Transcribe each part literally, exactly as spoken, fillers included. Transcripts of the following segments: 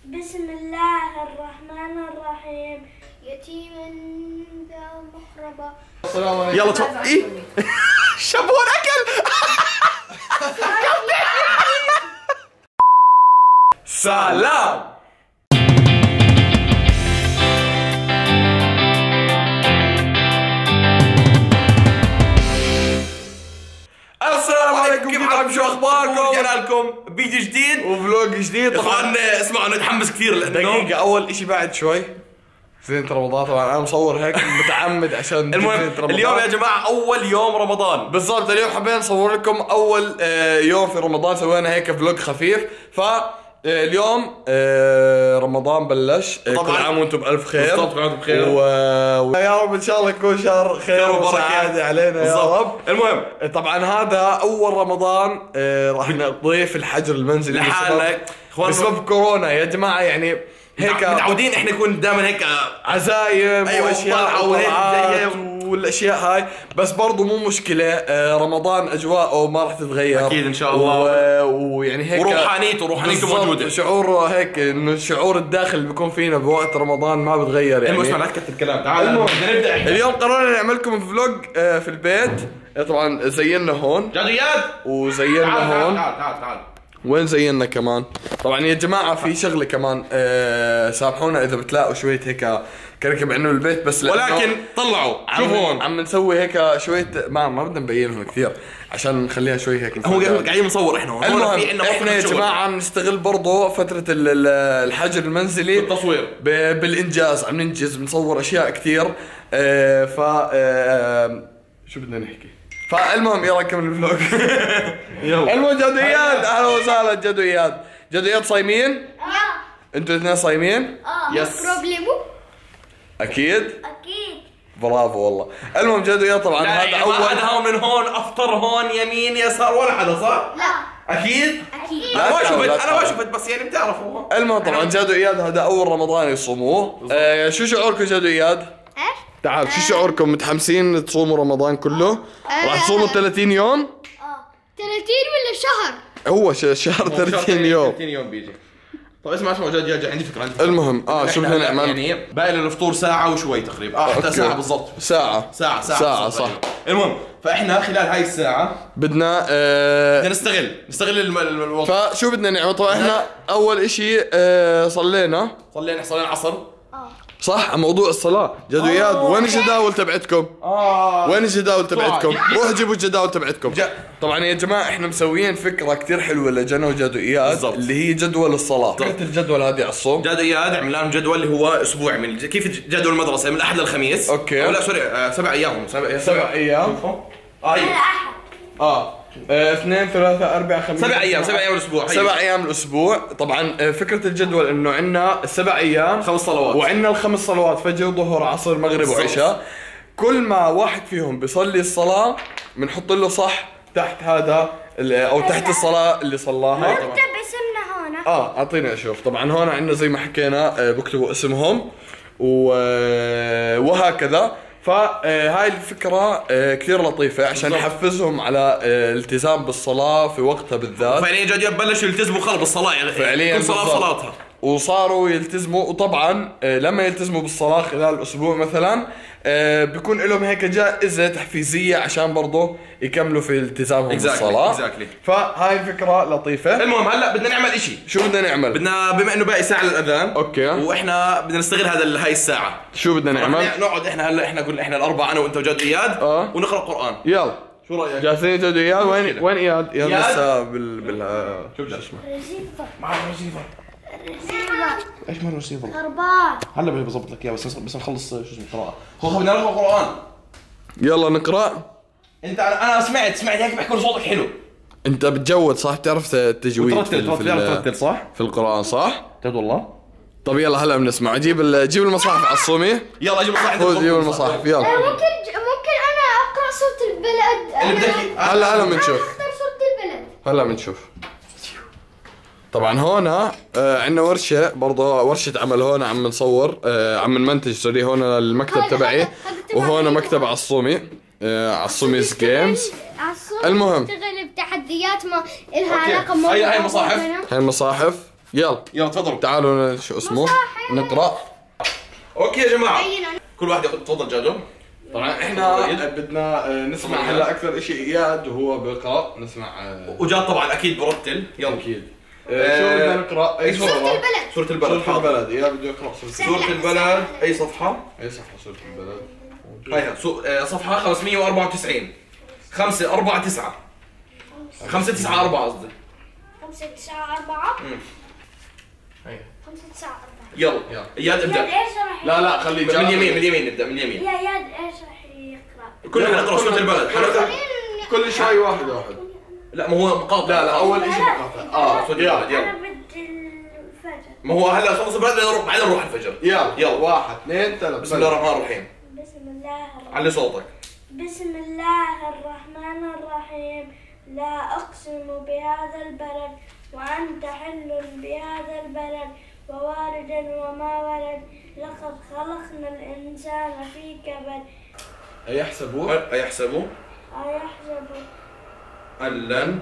بسم الله الرحمن الرحيم. يتيما ذا مقربة. السلام عليكم. يلا تفضل. ايه شابون اكل. سلام. السلام عليكم، كيف حالكم؟ شو اخباركم؟ رجعنا لكم فيديو جديد وفلوج جديد. طبعا اسمعوا انا متحمس كثير لانه دقيقة، أول إشي بعد شوي زينة رمضان. طبعا أنا مصور هيك متعمد عشان المهم اليوم يا جماعة أول يوم رمضان بالضبط. اليوم حبينا نصور لكم أول آه يوم في رمضان، سوينا هيك فلوج خفيف. ف آه اليوم آه رمضان بلش. آه كل عام وانتم بألف خير. بالضبط، كل عام وانتم بخير. و... و... يا رب إن شاء الله يكون شهر خير وسعادة علينا يا رب. المهم طبعا هذا أول رمضان آه راح نقضيه في الحجر المنزلي لحالك بسبب كورونا يا جماعة. يعني هيك متعودين احنا نكون دائما هيك عزايم أيوة واشياء وطلعات والاشياء هاي، بس برضو مو مشكله. آه رمضان اجواءه ما راح تتغير اكيد ان شاء الله. ويعني هيك وروحانيته روحانيته موجوده. شعور هيك انه الشعور الداخل اللي بيكون فينا بوقت رمضان ما بتغير. يعني اسمع لا تكتب كلام. تعال بدنا نبدا. اليوم قررنا نعمل لكم فلوج آه في البيت. طبعا زينا هون جديات وزينا هون. تعال تعال تعال. وين زينا كمان. طبعا يا جماعه في شغله كمان آه سامحونا اذا بتلاقوا شويه هيك كركب عنه البيت، بس ولكن طلعوا شوفوا هون عم نسوي هيك شويه ما ما بدنا نبينهم كثير عشان نخليها شوي هيك. هو قاعدين نصور احنا هون. المهم في احنا يا جماعه عم نستغل برضه فتره الحجر المنزلي بالتصوير بالانجاز. عم ننجز بنصور اشياء كثير. آه ف آه شو بدنا نحكي. فالمهم يلا نكمل الفلوج. يلا المهم جدو اياد، اهلا وسهلا جدو اياد. جدو اياد صايمين؟ اه انتوا الاثنين صايمين؟ اه يس. بروبليمو؟ اكيد؟ اكيد. برافو والله. المهم جدو اياد طبعا هذا اول هذا هون من هون افطر هون يمين يسار ولا حدا صح؟ لا اكيد؟ اكيد. انا ما تحاول، لا شفت انا ما تحاول. شفت بس يعني بتعرفوا. المهم طبعا جدو اياد هذا اول رمضان يصوموه. آه شو شعوركم جدو اياد؟ ايش؟ تعال شو شعوركم؟ متحمسين تصوموا رمضان كله؟ راح تصوموا ثلاثين يوم؟ اه ثلاثين ولا شهر؟ هو ش- شهر ثلاثين يوم. ثلاثين يوم بيجي. طيب اسمع اسمع جد جد عندي فكره عندي فكرة. المهم اه شو بدنا نعمل؟ يعني باقي للفطور ساعه وشوي تقريبا. اه حتى أوكي. ساعه بالضبط. ساعة ساعه ساعه ساعة بالضبط. صح. المهم فاحنا خلال هاي الساعه بدنا آه بدنا نستغل نستغل الم- الم- الوقت. فشو بدنا نعمل؟ طبعا احنا اول اشي آه صلينا صلينا صلينا العصر. اه صح على موضوع الصلاة. جدو اياد وين الجداول تبعتكم؟ اه وين الجداول تبعتكم؟ بسرعة. روحوا جيبوا الجداول تبعتكم. جا. طبعا يا جماعة احنا مسويين فكرة كثير حلوة لجنى وجدو اياد بالضبط. اللي هي جدول الصلاة. فكرة الجدول هذه على الصوم. جدول اياد عملنا لهم جدول اللي هو اسبوعي من كيف جدول المدرسه من الاحد للخميس. أوكي. أو لا سوري آه سبع ايام سبع سبع ايام. اه أيوة. الاحد. اه آه، اثنين ثلاثة أربعة خمسة سبع ايام سبع ايام الاسبوع. سبع ايام الاسبوع. طبعا آه، فكرة الجدول انه عندنا السبع ايام خمس صلوات وعندنا الخمس صلوات فجر ظهر عصر مغرب بالضبط. وعشاء. كل ما واحد فيهم بيصلي الصلاة بنحط له صح تحت هذا ال- او تحت الصلاة اللي صلاها. نكتب اسمنا هون. اه اعطيني اشوف. طبعا هون عندنا زي ما حكينا آه، بكتبوا اسمهم و- آه، وهكذا. فهاي الفكرة آه، كثير لطيفة عشان بالضبط. نحفزهم على آه، الالتزام بالصلاة في وقتها بالذات. فعليا جد بلشوا يلتزموا خلص بالصلاه يعني فعليا كل صلاه بالضبط. صلاتها. وصاروا يلتزموا. وطبعا آه، لما يلتزموا بالصلاة خلال الأسبوع مثلا آه، بيكون لهم هيك جائزة تحفيزية عشان برضه يكملوا في التزامهم Exactly, بالصلاة. exactly. فهاي الفكرة لطيفة. المهم هلا بدنا نعمل اشي. شو بدنا نعمل؟ بدنا بما انه باقي ساعه للاذان أوكي. واحنا بدنا نستغل هذا ال- هاي الساعه. شو بدنا نعمل؟ رح نقعد احنا هلا احنا كل احنا الاربعه انا وانت وجد اياد آه. ونقرا قران. يلا شو رايك؟ جاهزين جدو اياد؟ وين مشكلة. وين اياد؟ اياد إياد؟ لسه بال بال آه، شو بدك؟ اسمه ريسيفر. معنا ريسيفر. ريسيفر. ايش مال ريسيفر؟ أربعة. هلا بظبط لك اياه بس بس نخلص شو اسمه القراءه. هو بدنا نقرا قران. يلا نقرا. انت انا انا سمعت سمعت هيك بيحكوا صوتك حلو. انت بتجود صح؟ بتعرف التجويد في, وترتل في, تعرف ال- ترتل صح؟ في القرآن صح؟ جد والله؟ طب يلا هلا بنسمع. جيب ال- جيب المصاحف على الصومي. يلا جيب المصاحف. خذ جيب المصاحف يلا. ممكن ممكن أنا أقرأ صورة البلد. اللي بدك أنا- هلا هلا بنشوف. أختار صورة البلد. هلا بنشوف. طبعا هون آه عندنا ورشة برضه ورشة عمل. هون عم نصور آه عم نمنتج سوري. هون المكتب هذا- تبعي هذا- هذا تبع وهون مين؟ مكتب عالصومي آه عالصوميز جيمز. عالصوم المهم. تشتغل بتحديات ما إلها أوكي. علاقة بموضوع هاي- هاي مصاحف. معينة. هاي المصاحف يلا يلا تفضلوا. تعالوا شو اسمه نقرا. اوكي يا جماعه، كل واحد ياخذ. تفضل جادو. طبعا احنا بدنا آه، نسمع هلا اكثر شيء اياد وهو بيقرا. نسمع آه، وجاد طبعا اكيد برتل. يلا اكيد. آه، شو بدنا نقرا؟ اي سورة صفحه؟ البلد. سورة البلد. سورة البلد. اياد بده يقرا سورة البلد. سورة البلد اي صفحة؟ اي صفحه سورة البلد؟ هيها سو... آه، صفحة خمسمية وأربعة وتسعين. خمسة أربعة تسعة. خمسة تسعة أربعة قصدي. خمسة تسعة أربعة. هيها. خمسة تسعة أربعة. يلا يلا. اياد ابدا. ايش راح لا لا خليه من جاد. اليمين، من اليمين نبدا، من اليمين. يا ياد ايش راح يقرا؟ كلنا حنقرا سورة البلد. حنقرا كل شوي واحد واحد. لا ما هو مقاطع. لا لا اول شيء مقاطع. اه سورة البلد انا يلا. بدي الفجر. ما هو هلا خلص البلد بعدين نروح بعدين نروح الفجر. يلا يلا. واحد اثنين ثلاثة. بسم الله الرحمن الرحيم. بسم الله الرحمن علي صوتك. بسم الله الرحمن الرحيم. لا أقسم بهذا البلد وأنت حل بهذا البلد ووالد وما ولد لقد خلقنا الإنسان في كبد. أيحسبوا أيحسبوا أيحسب أن لن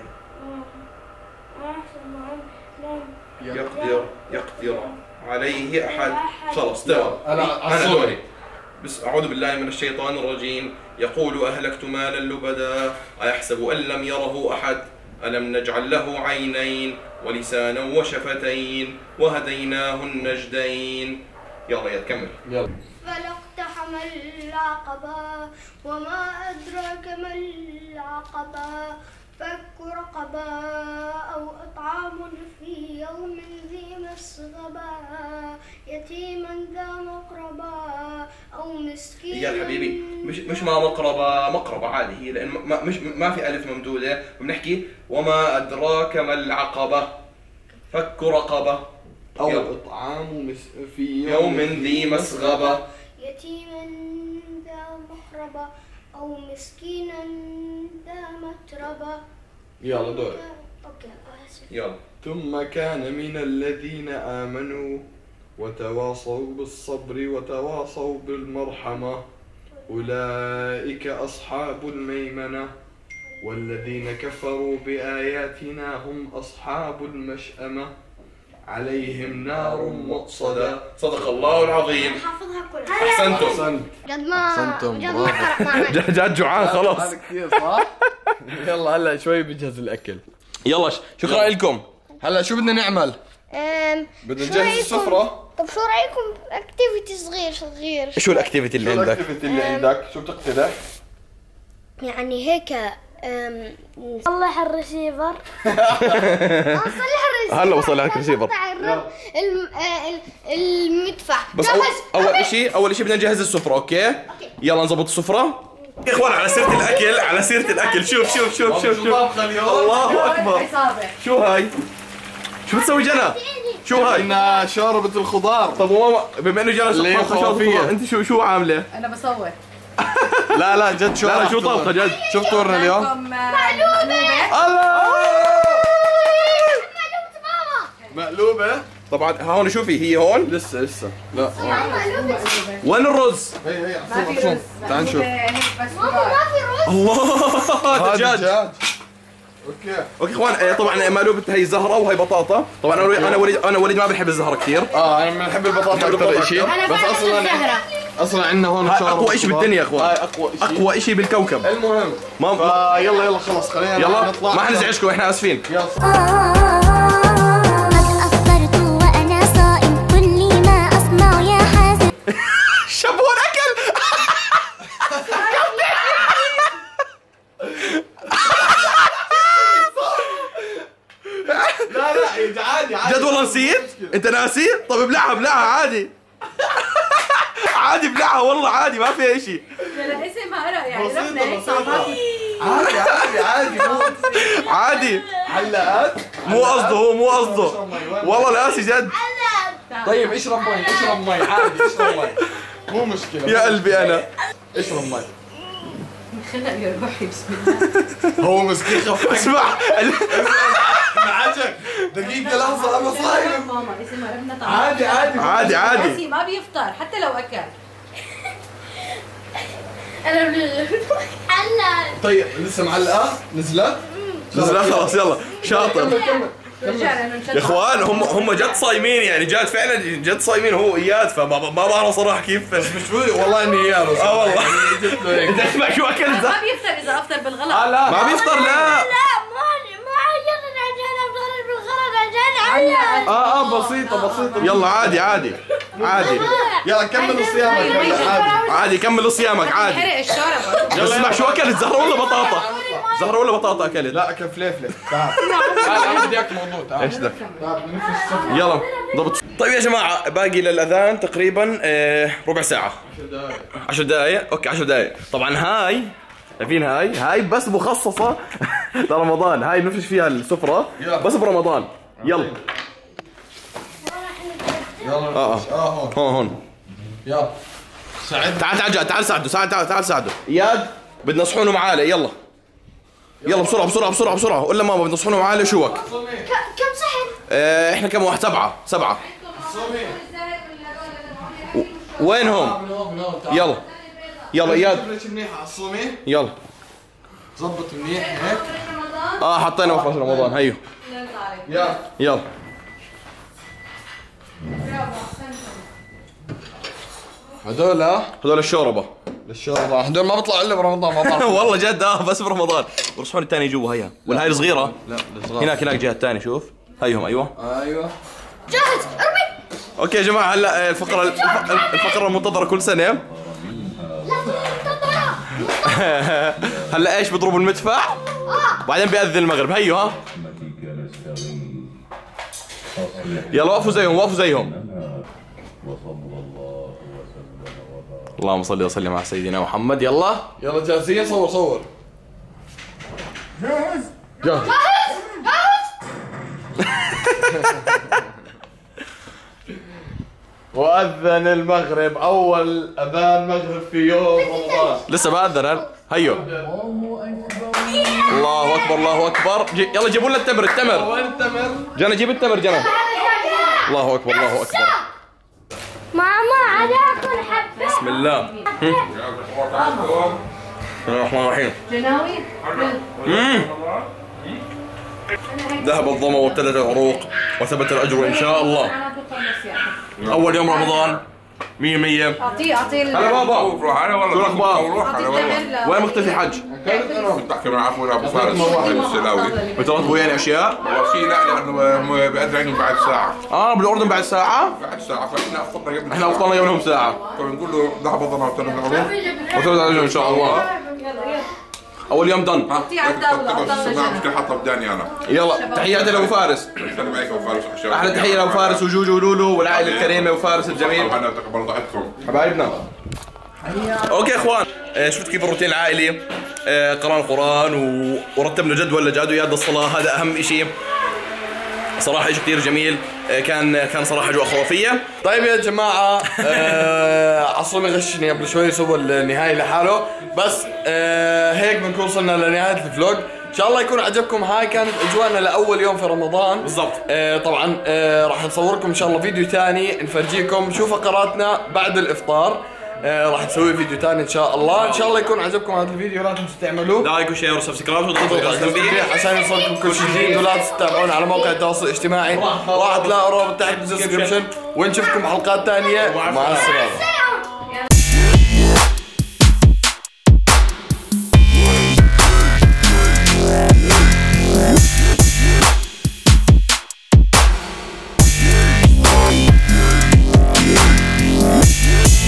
أيحسب أن لن يقدر يقدر عليه أحد. خلص تمام. أنا أنا أصور. دوري. بس أعوذ بالله من الشيطان الرجيم. يقول أهلكت مالا لبدا أيحسب أن لم يره أحد ألم نجعل له عينين ولسانا وشفتين وهديناه النجدين. يلا يا كمل. يلا. فلاقتحم العقبة وما أدراك ما العقبة فك رقبة أو إطعام في يوم ذي مسغبة يتيما ذا مقربة أو مسكين. يا حبيبي مش مش ما مقربة، مقربة عادي هي لأن ما مش ما في ألف ممدودة. بنحكي وما أدراك ما العقبة فك رقبة أو يلا. إطعام مس... في يوم ذي مسغبة يتيما ذا مقربة أو مسكينا ذا متربة. يلا دور. أوكي آسف. يلا. ثم كان من الذين آمنوا وتواصوا بالصبر وتواصوا بالمرحمة أولئك أصحاب الميمنة والذين كفروا بآياتنا هم أصحاب المشأمة عليهم نار مؤصدة. صدق الله العظيم. حافظها كلها. أحسنتم. أحسنت. جد ما أحسنتم. جد ما قرأ معنا. جاد جوعان خلاص. هذا كثير صح؟ يلا هلا شوي بنجهز الأكل. يلا شكرا لكم. هلا شو بدنا نعمل؟ أم، بدنا شو نجهز رأيكم- السفرة. طب شو رايكم اكتيفيتي صغير صغير؟ شو الاكتيفيتي اللي شو عندك؟ الأكتيفيتي اللي عندك؟ شو بتقترح؟ يعني هيك أم، نصلح الريسيفر. نصلح الريسيفر. هلا بصلح لك الريسيفر. نقطع الرب- الم- آه، ال- المدفع. بس أول, اول شيء اول شيء بدنا نجهز السفرة. اوكي يلا نظبط السفرة. يا اخوان على سيرة الاكل، على سيرة الاكل شوف شوف شوف شوف شوف الله اكبر. شو هاي؟ شو بتسوي جنى؟ شو هاي؟ إنها شوربة الخضار. طب ماما بما انه جنى اللي هي طبخة شوربة خرافية. خضار، انت شو شو عاملة؟ انا بصور. لا لا جد شو لا لا شو طبخة جد؟ شو فطورنا اليوم؟ مقلوبة. الله مقلوبة. طبعا هون شوفي هي هون. لسه لسه لا وين الرز؟ هي هي ما في عصوم رز. تعال نشوف. هيك بس ماما خضار. ما في رز. الله دجاج. دجاج. اوكي. اوكي اخوان آه، طبعا مقلوبة هي زهرة وهي بطاطا. طبعا انا وليد انا وليد انا وليد ما بحب الزهرة كثير. اه انا بنحب البطاطا اكثر شيء. بس اصلا اصلا عندنا هون هاي شوربة اقوى شيء خضار. بالدنيا يا اخوان. هاي اقوى شيء. اقوى شيء بالكوكب. المهم ما فيلا يلا خلص خلينا يلا نطلع. ما حنزعجكم احنا اسفين. يلا قد أفطرت وأنا صائم قل لي ما أصنع يا حازم. شابون اكل. لا لا عادي عادي. جد والله نسيت؟ انت ناسي؟ طب ابلعها ابلعها عادي. عادي ابلعها والله عادي ما فيها شيء. لا اسمها رأي يعني بسيطة، رحنا هيك بسيطة. صعبات. عادي عادي عادي مو عادي حلقات. مو قصده هو مو قصده والله ناسي جد. طيب اشرب مي اشرب مي عادي اشرب مي مو مشكلة. يا قلبي انا اشرب مي. خلق يا روحي بسم الله. هو مسكين خف. اسمع معجك دقيقة لحظة أنا صايم. ماما اسمها ربنا طعام. عادي عادي عادي عادي. راسي ما بيفطر حتى لو اكل. انا حلا. طيب لسه معلقة نزلت. نزل خلاص يلا كمل شاطر. كمل. يا اخوان هم هم جد صايمين يعني جد فعلا جد صايمين هو اياد فما ما بعرف صراحه كيف بس مش هو والله اني اياد اه والله جبت له هيك. انت اسمع شو اكلت ما بيفطر اذا افطر بالغلط. آه لا ما بيفطر لا لا مو مو عجن عجن افضل بالغلط عجن عجن. اه اه بسيطة بسيطة. يلا عادي عادي عادي يلا كمل صيامك عادي. عادي كمل صيامك عادي. حرق الشوربه. بس اسمع شو اكلت زهره ولا بطاطا؟ زهره ولا بطاطا اكلت؟ لا اكل فليفلة. تعال تعال انا بدي اياك موضوع تعال. ايش ده؟ تعال نفس السفرة. يلا ضبط. طيب يا جماعه باقي للاذان تقريبا آه، ربع ساعه. عشر دقائق اوكي عشر دقائق. طبعا هاي شايفين هاي هاي بس مخصصه لرمضان. هاي بنفرش فيها السفره بس برمضان. يلا يلا اه اه اه هون هون هون يلا ساعد. تعال تعال تعال ساعده تعال تعال تعال ساعده اياد بدنا صحون ومعالق يلا يلا بسرعه بسرعه بسرعه بسرعه قول لماما بدنا صحون ومعالق شوك ك- كم صحن؟ اه احنا كم واحد سبعه سبعه و- وينهم يلا يلا اياد ليش منيحة على الصومي يلا ظبط منيح هيك. اه حطينا مفرش رمضان هيو يلا يلا هدول هذول الشوربه للشوربة هدول ما بيطلعوا الا برمضان ما بعرف. والله جد اه بس برمضان والصحون الثانيه جوا هيها ولا هاي الصغيره لا الصغار. هناك هناك جهه الثانيه شوف هيهم ايوه ايوه جاهز ارمي. اوكي يا جماعه هلا الفقره الفقره المنتظره كل سنه هلا ايش بيضربوا المدفع بعدين بيأذن المغرب هيو ها يلا وقفوا زيهم وقفوا زيهم اللهم صل وسلم على سيدنا محمد يلا يلا جاهزين صور صور. جاهز جاهز. وأذن المغرب أول أذان مغرب في يوم رمضان. لسه بأذن هل هيو الله اكبر الله اكبر جي... يلا جيبوا لنا التمر التمر وين التمر؟ جنى جيب التمر جنى الله اكبر الله اكبر ماما انا اكل حبه. بسم الله هم. بسم الله الرحمن الرحيم جناوي. مم. ذهب الظما وابتدت العروق وثبت الاجر ان شاء الله. اول يوم رمضان مية مية. اعطيه اعطيه هلا بابا انا والله شو الأخبار؟ روح اعطيه انا والله التمر. وين مختفي حج؟ بتحكي مع عفوا ابو فارس السلاوي بترتبوا يعني اشياء؟ وفي لا لانه هم بيأذن عندهم بعد ساعه اه بالاردن بعد ساعة؟ بعد ساعه فاحنا افطرنا قبل احنا افطرنا قبلهم ساعة فبنقول له ذهب الظما وابتدت العروق وثبت الاجر ان شاء الله. اول يوم دن. اعطيه على الطاولة، على الطاولة مش حاطها بداني انا يلا تحياتي لابو فارس. السلام عليكم ابو فارس احلى تحية لابو فارس وجوجو ولولو والعائلة الكريمة وفارس الجميل انا تقبل ضحكتكم حبايبنا. اوكي يا اخوان آه، شفت كيف الروتين العائلي آه، قرانا القران و... ورتبنا جدول لجاد وياد الصلاه هذا اهم شيء صراحه شيء كثير جميل آه، كان كان صراحه اجواء خرافيه. طيب يا جماعة آه عصومي غشني قبل شوي سوى النهاية لحاله بس آه هيك بنكون وصلنا لنهاية الفلوج. ان شاء الله يكون عجبكم. هاي كانت اجواءنا لاول يوم في رمضان بالضبط. آه طبعا آه راح نصور لكم ان شاء الله فيديو ثاني نفرجيكم شو فقراتنا بعد الافطار. آه راح نسوي فيديو ثاني ان شاء الله. ان شاء الله يكون عجبكم هذا الفيديو لا تنسوا تعملوه لايك وشير وسبسكرايب وتضغطوا اضغطوا جرس على التنبيه التنبيه. عشان يوصلكم كل شيء جديد ولا تنسوا تتابعونا على موقع التواصل الاجتماعي راح تلاقوا رابط تحت بالدسكربشن ونشوفكم حلقات ثانية. مع السلامة.